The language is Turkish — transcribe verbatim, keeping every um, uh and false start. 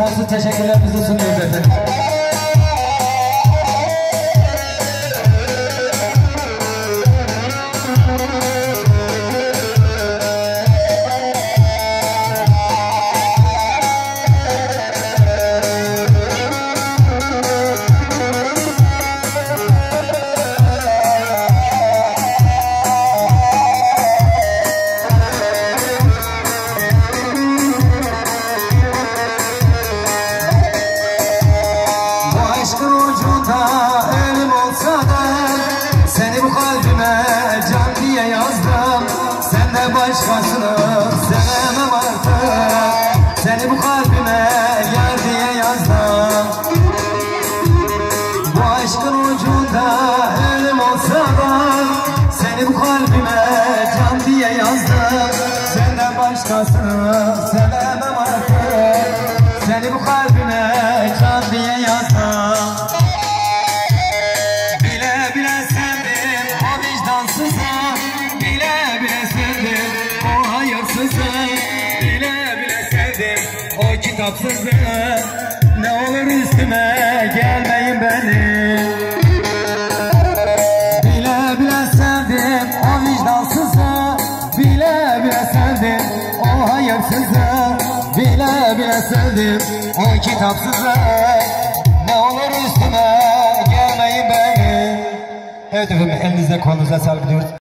sonsuz teşekkürlerimizi sunuyoruz efendim. Aşkın ucunda ölüm olsa da seni bu kalbime can diye yazdım. Senden başkasını sevemem artık. Seni bu kalbime yar diye yazdım. Bu aşkın ucunda ölüm olsa da seni bu kalbime can diye yazdım. Senden başkasını sevemem artık. Seni bu kalbime can diye yazdım. Bile bile sevdim o vicdansızı, bile bile sevdim o hayırsızı, bile bile sevdim o kitapsızı. Ne olur üstüme gelmeyin benim. Bile bile sevdim o vicdansızı, bile bile sevdim o hayırsızı, bile bile sevdim o kitapsızı. Ne olur üstüme gelmeyin benim. Evet efendim, elinize kolunuza sağlık diyoruz.